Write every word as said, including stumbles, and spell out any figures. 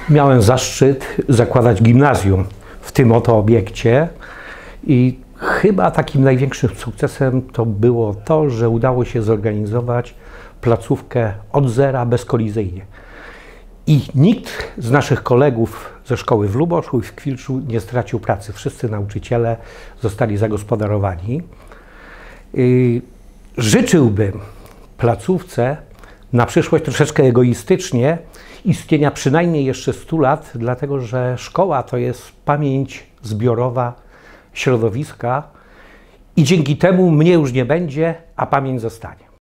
Miałem zaszczyt zakładać gimnazjum w tym oto obiekcie i chyba takim największym sukcesem to było to, że udało się zorganizować placówkę od zera bezkolizyjnie. I nikt z naszych kolegów ze szkoły w Luboszu i w Kwilczu nie stracił pracy. Wszyscy nauczyciele zostali zagospodarowani. Życzyłbym placówce na przyszłość troszeczkę egoistycznie istnienia przynajmniej jeszcze stu lat, dlatego że szkoła to jest pamięć zbiorowa środowiska i dzięki temu mnie już nie będzie, a pamięć zostanie.